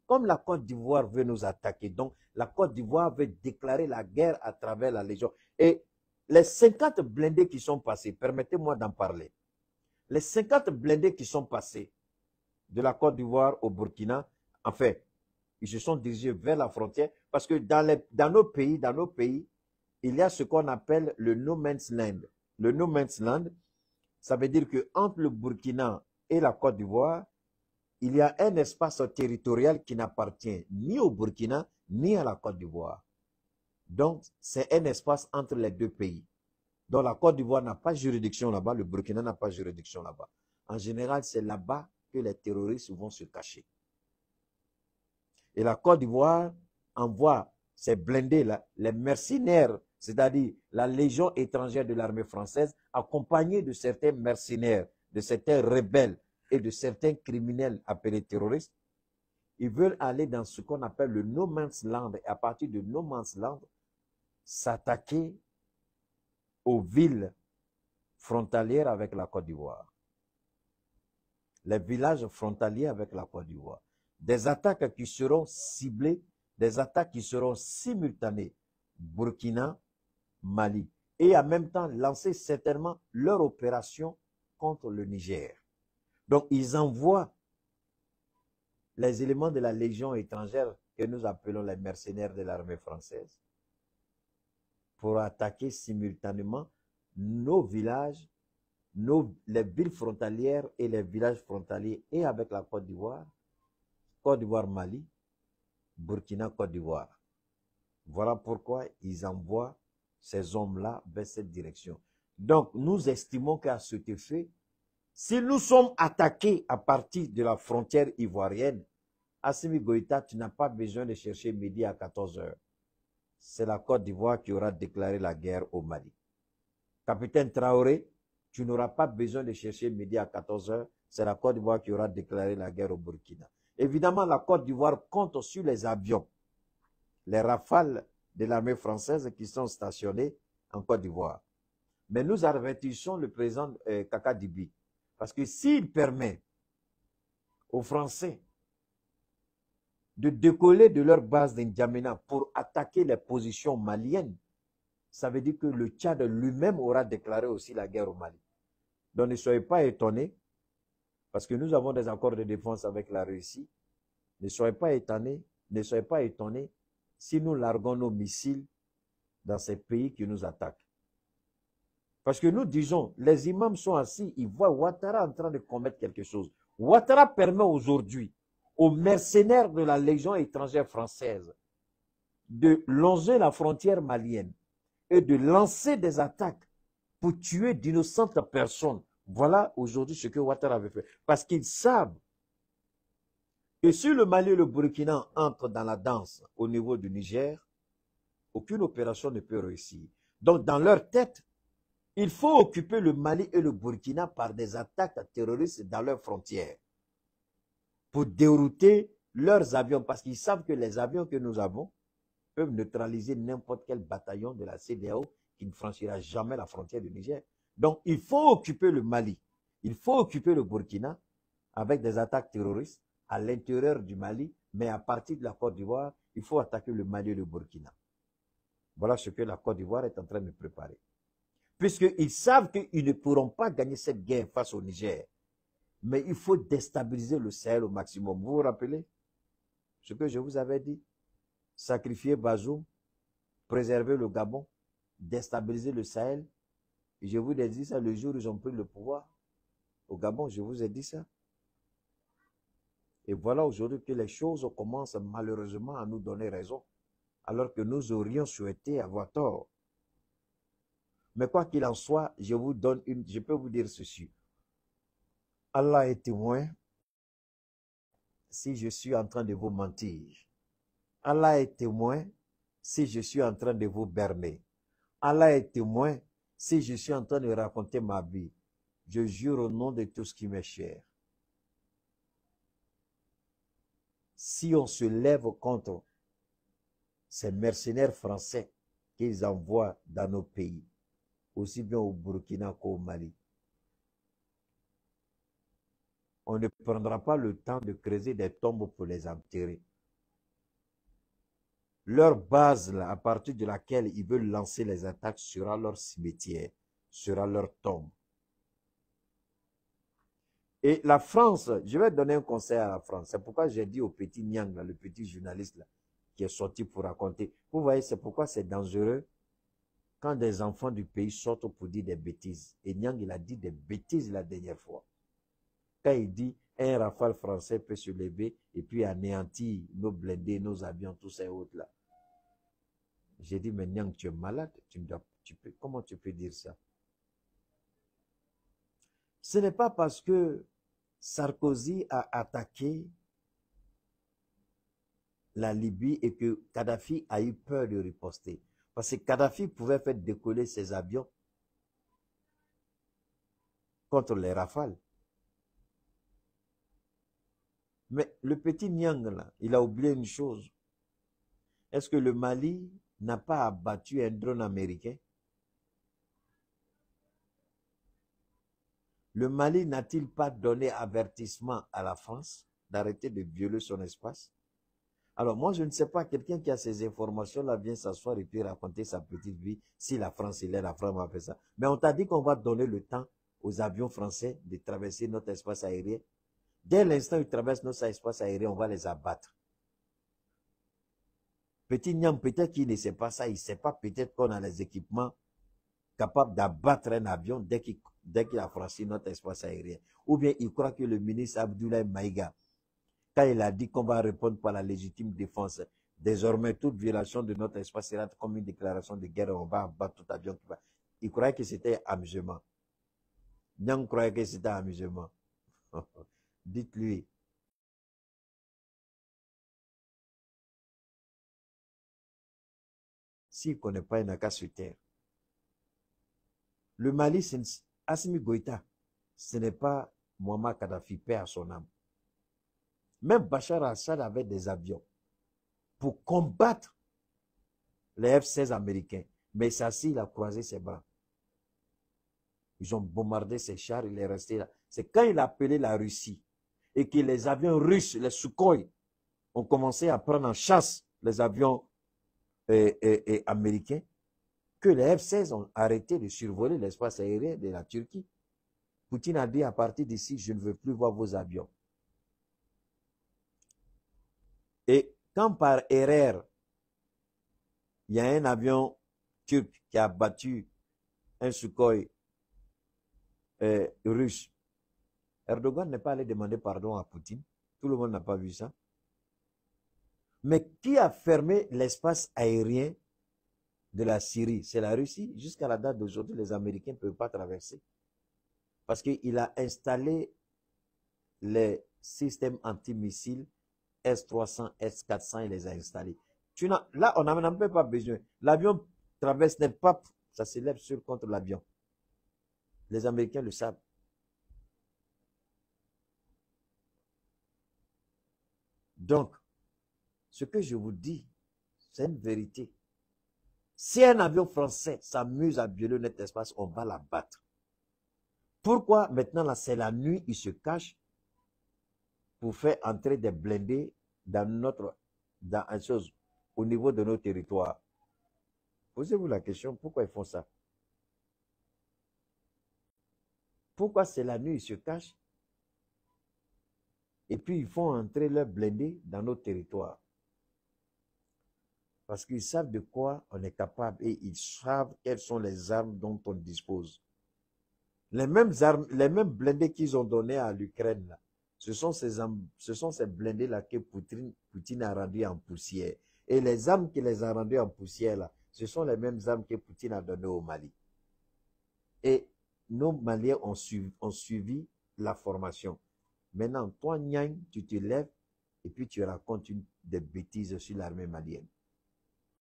comme la Côte d'Ivoire veut nous attaquer, donc la Côte d'Ivoire veut déclarer la guerre à travers la Légion. Et les 50 blindés qui sont passés, permettez-moi d'en parler. Les 50 blindés qui sont passés de la Côte d'Ivoire au Burkina, en fait, ils se sont dirigés vers la frontière parce que dans nos pays, il y a ce qu'on appelle le no man's land. Le no man's land, ça veut dire que entre le Burkina et la Côte d'Ivoire, il y a un espace territorial qui n'appartient ni au Burkina ni à la Côte d'Ivoire. Donc, c'est un espace entre les deux pays. Donc, la Côte d'Ivoire n'a pas juridiction là-bas, le Burkina n'a pas juridiction là-bas. En général, c'est là-bas que les terroristes vont se cacher. Et la Côte d'Ivoire envoie ces blindés-là, les mercenaires, c'est-à-dire la Légion étrangère de l'armée française, accompagnés de certains mercenaires, de certains rebelles et de certains criminels appelés terroristes. Ils veulent aller dans ce qu'on appelle le No Man's Land et à partir de No Man's Land, s'attaquer aux villes frontalières avec la Côte d'Ivoire. Les villages frontaliers avec la Côte d'Ivoire. Des attaques qui seront ciblées, des attaques qui seront simultanées, Burkina, Mali, et en même temps lancer certainement leur opération contre le Niger. Donc, ils envoient les éléments de la Légion étrangère que nous appelons les mercenaires de l'armée française pour attaquer simultanément nos villages, les villes frontalières et les villages frontaliers et avec la Côte d'Ivoire, Mali, Burkina, Côte d'Ivoire. Voilà pourquoi ils envoient ces hommes-là vers cette direction. Donc, nous estimons qu'à cet effet, si nous sommes attaqués à partir de la frontière ivoirienne, Assimi Goïta, tu n'as pas besoin de chercher midi à 14 h. C'est la Côte d'Ivoire qui aura déclaré la guerre au Mali. Capitaine Traoré, tu n'auras pas besoin de chercher midi à 14 h. C'est la Côte d'Ivoire qui aura déclaré la guerre au Burkina. Évidemment, la Côte d'Ivoire compte sur les avions, les Rafales de l'armée française qui sont stationnés en Côte d'Ivoire. Mais nous avertissons le président Kaka Dibi, parce que s'il permet aux Français de décoller de leur base d'Indiamena pour attaquer les positions maliennes, ça veut dire que le Tchad lui-même aura déclaré aussi la guerre au Mali. Donc ne soyez pas étonnés, parce que nous avons des accords de défense avec la Russie. Ne soyez pas étonnés si nous larguons nos missiles dans ces pays qui nous attaquent. Parce que nous disons, les imams sont assis, ils voient Ouattara en train de commettre quelque chose. Ouattara permet aujourd'hui aux mercenaires de la Légion étrangère française de longer la frontière malienne et de lancer des attaques pour tuer d'innocentes personnes. Voilà aujourd'hui ce que Ouattara avait fait. Parce qu'ils savent que si le Mali et le Burkina entrent dans la danse au niveau du Niger, aucune opération ne peut réussir. Donc dans leur tête, il faut occuper le Mali et le Burkina par des attaques terroristes dans leurs frontières pour dérouter leurs avions, parce qu'ils savent que les avions que nous avons peuvent neutraliser n'importe quel bataillon de la CEDEAO qui ne franchira jamais la frontière du Niger. Donc, il faut occuper le Mali, il faut occuper le Burkina avec des attaques terroristes à l'intérieur du Mali, mais à partir de la Côte d'Ivoire, il faut attaquer le Mali et le Burkina. Voilà ce que la Côte d'Ivoire est en train de préparer. Puisqu'ils savent qu'ils ne pourront pas gagner cette guerre face au Niger, mais il faut déstabiliser le Sahel au maximum. Vous vous rappelez ce que je vous avais dit? Sacrifier Bazoum, préserver le Gabon, déstabiliser le Sahel. Et je vous ai dit ça le jour où ils ont pris le pouvoir au Gabon, je vous ai dit ça. Et voilà aujourd'hui que les choses commencent malheureusement à nous donner raison, alors que nous aurions souhaité avoir tort. Mais quoi qu'il en soit, je peux vous dire ceci. Allah est témoin si je suis en train de vous mentir. Allah est témoin si je suis en train de vous berner. Allah est témoin si je suis en train de raconter ma vie. Je jure au nom de tout ce qui m'est cher. Si on se lève contre ces mercenaires français qu'ils envoient dans nos pays, aussi bien au Burkina qu'au Mali, on ne prendra pas le temps de creuser des tombes pour les enterrer. leur base, là, à partir de laquelle ils veulent lancer les attaques, sera leur cimetière, sera leur tombe. Et la France, je vais donner un conseil à la France. C'est pourquoi j'ai dit au petit Niang, là, le petit journaliste là, qui est sorti pour raconter. Vous voyez, c'est pourquoi c'est dangereux quand des enfants du pays sortent pour dire des bêtises. Et Niang, il a dit des bêtises la dernière fois. Quand il dit un rafale français peut se lever et puis anéantir nos blindés, nos avions, tous ces autres-là. J'ai dit, mais Niang, tu es malade. Comment tu peux dire ça? Ce n'est pas parce que Sarkozy a attaqué la Libye et que Kadhafi a eu peur de riposter. Parce que Kadhafi pouvait faire décoller ses avions contre les rafales. Mais le petit Niang, là, il a oublié une chose. Est-ce que le Mali n'a pas abattu un drone américain? Le Mali n'a-t-il pas donné avertissement à la France d'arrêter de violer son espace? Alors moi, je ne sais pas, quelqu'un qui a ces informations-là vient s'asseoir et puis raconter sa petite vie. Si la France est là, la France va faire ça. Mais on t'a dit qu'on va donner le temps aux avions français de traverser notre espace aérien. Dès l'instant où ils traversent notre espace aérien, on va les abattre. Petit Niam, peut-être qu'il ne sait pas ça, il ne sait pas peut-être qu'on a les équipements capables d'abattre un avion dès qu'il a franchi notre espace aérien. Ou bien il croit que le ministre Abdoulaye Maïga, quand il a dit qu'on va répondre par la légitime défense, désormais toute violation de notre espace sera comme une déclaration de guerre, on va abattre tout avion qui va. Il croyait que c'était amusement. Niang croyait que c'était amusement. Dites-lui. S'il ne connaît pas, il n'a qu'à se taire. Le Mali, c'est Assimi Goïta. Ce n'est pas Muammar Kadhafi, paix à son âme. Même Bachar al-Assad avait des avions pour combattre les F-16 américains. Mais Sassi, il a croisé ses bras. Ils ont bombardé ses chars, il est resté là. C'est quand il a appelé la Russie et que les avions russes, les Sukhoi, ont commencé à prendre en chasse les avions américains, que les F-16 ont arrêté de survoler l'espace aérien de la Turquie. Poutine a dit à partir d'ici, je ne veux plus voir vos avions. Et quand par erreur, il y a un avion turc qui a battu un Sukhoi russe, Erdogan n'est pas allé demander pardon à Poutine. Tout le monde n'a pas vu ça. Mais qui a fermé l'espace aérien de la Syrie? C'est la Russie. Jusqu'à la date d'aujourd'hui, les Américains ne peuvent pas traverser. Parce qu'il a installé les systèmes antimissiles S-300, S-400, il les a installés. Là, on n'a même pas besoin. L'avion traverse n'est pas, ça s'élève sur contre l'avion. Les Américains le savent. Donc, ce que je vous dis, c'est une vérité. Si un avion français s'amuse à violer notre espace, on va l'abattre. Pourquoi maintenant, là, c'est la nuit, il se cache pour faire entrer des blindés au niveau de nos territoires? Posez-vous la question, pourquoi ils font ça? Pourquoi c'est la nuit, ils se cachent et puis ils font entrer leurs blindés dans nos territoires? Parce qu'ils savent de quoi on est capable et ils savent quelles sont les armes dont on dispose. Les mêmes armes, les mêmes blindés qu'ils ont donnés à l'Ukraine, ce sont ces blindés-là que Poutine a rendus en poussière. Et les armes qu'il les a rendus en poussière, là, ce sont les mêmes armes que Poutine a données au Mali. Et nos Maliens ont suivi la formation. Maintenant, toi, Niang, tu te lèves et puis tu racontes des bêtises sur l'armée malienne.